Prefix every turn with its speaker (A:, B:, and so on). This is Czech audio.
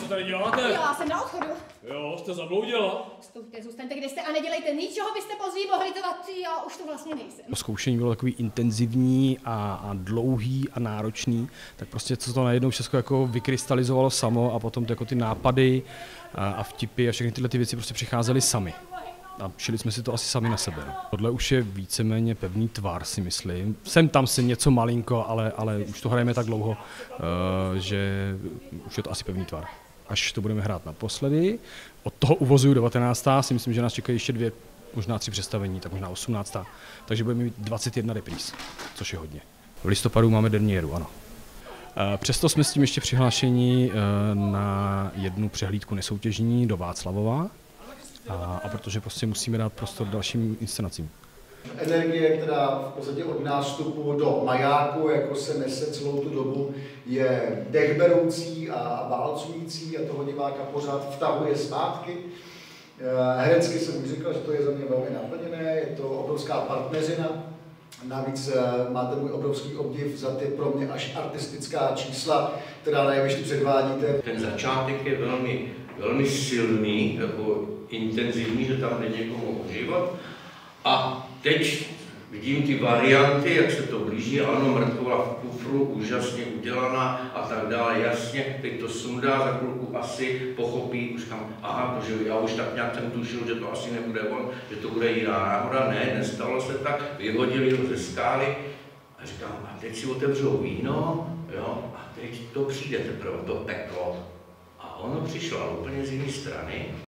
A: tady děláte?
B: Já jsem na odchodu.
A: Jo, jste zabloudila.
B: Stůjte, zůstaňte, kde jste a nedělejte nic, čeho byste později mohli litovat. Já už to vlastně nejsem.
C: To zkoušení bylo takový intenzivní a dlouhý a náročný, tak prostě co to najednou všechno jako vykrystalizovalo samo a potom jako ty nápady a vtipy a všechny tyhle ty věci prostě přicházely sami. A šili jsme si to asi sami na sebe. Tohle už je víceméně pevný tvar, si myslím. Sem tam si něco malinko, ale už to hrajeme tak dlouho, že už je to asi pevný tvar. Až to budeme hrát naposledy, od toho uvozuju 19. si myslím, že nás čekají ještě 2, možná 3 představení, tak možná 18. Takže budeme mít 21 repríz, což je hodně. V listopadu máme derniéru, ano. Přesto jsme s tím ještě přihlášeni na jednu přehlídku nesoutěžní do Václavova, a protože prostě musíme dát prostor dalším inscenacím.
D: Energie, která v podstatě od nástupu do majáku, jako se nese celou tu dobu, je dechberoucí a válcující a toho diváka pořád vtahuje zpátky. Herecky jsem už říkal, že to je za mě velmi naplněné, je to obrovská partneřina. Navíc máte můj obrovský obdiv za ty pro mě až artistická čísla, která na jevišti předvádíte.
E: Ten začátek je velmi silný, jako intenzivní, že tam jde někomu o život. A teď vidím ty varianty, jak se to blíží, ano, mrtvola v kufru, úžasně udělaná a tak dále, jasně, teď to sundá, za chvilku asi pochopí, už tam, aha, protože já už tak nějak jsem tušil, že to asi nebude on, že to bude jiná náhoda, ne, nestalo se tak, vyhodili ho ze skály a říkám, a teď si otevřou víno, jo, a teď to přijde teprve, to peklo. A ono přišlo, ale úplně z jiné strany.